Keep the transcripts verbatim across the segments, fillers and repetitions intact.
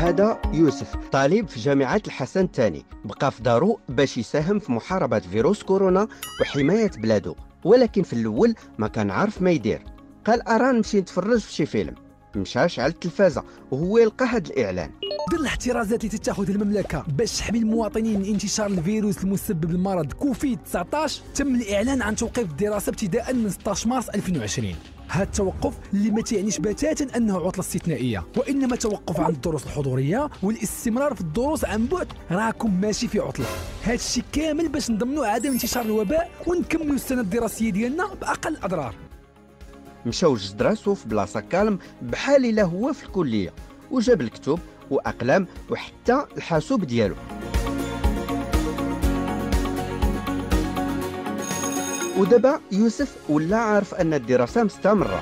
هذا يوسف طالب في جامعة الحسن الثاني، بقى في دارو باش يساهم في محاربة فيروس كورونا وحماية بلادو، ولكن في الأول ما كان عارف ما يدير. قال أرا نمشي نتفرج في شي فيلم، مشى شعل التلفازة وهو يلقى هذا الإعلان. دير الاحترازات اللي تتخذ المملكه باش تحمي المواطنين من انتشار الفيروس المسبب لمرض كوفيد تسعطاش. تم الاعلان عن توقيف الدراسه ابتداء من ستة عشر مارس ألفين وعشرين. هذا التوقف اللي ما تعنيش بتاتا انه عطله استثنائيه، وانما توقف عن الدروس الحضوريه والاستمرار في الدروس عن بعد. راكم ماشي في عطله، هذا الشيء كامل باش نضمنوا عدم انتشار الوباء ونكملوا السنه الدراسيه ديالنا باقل الاضرار. مشاو جوج دراسو في بلاصه كالم بحال الا هو في الكليه، وجاب الكتب واقلام وحتى الحاسوب ديالو. ودابا يوسف ولا عارف ان الدراسه مستمره.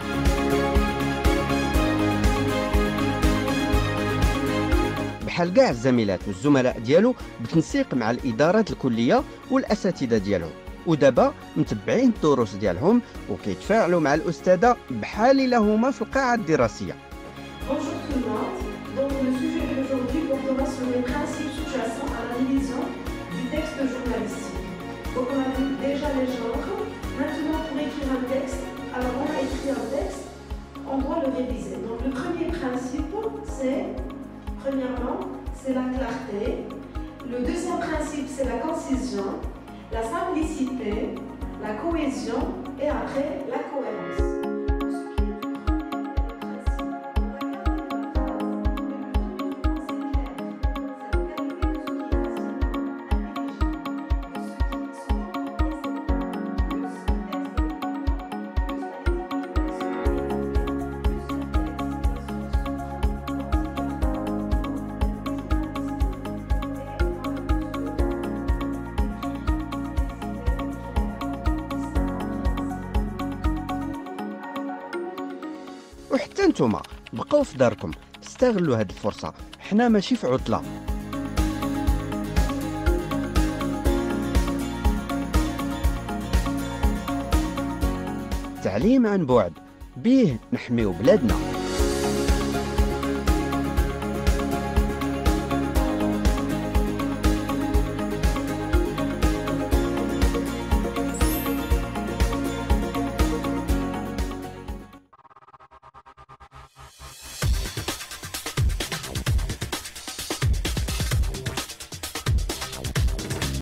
بحال كاع الزميلات والزملاء ديالو بتنسيق مع الادارات الكليه والاساتذه ديالهم، ودابا متبعين الدروس ديالهم وكيتفاعلوا مع الاستاذه بحال الا هما في القاعه الدراسيه. Bonjour tout le monde. Donc le sujet d'aujourd'hui portera sur les principes sous-jacents à la révision du texte journalistique. Donc on a vu déjà les genres. Maintenant pour écrire un texte, alors on a écrit un texte, on doit le réviser. Donc le premier principe, c'est, premièrement, c'est la clarté. Le deuxième principe, c'est la concision, la simplicité, la cohésion et après la cohérence. وحتى نتوما بقاو في داركم، استغلوا هذه الفرصه، حنا ماشي في عطله. التعليم عن بعد، بيه نحميو بلادنا.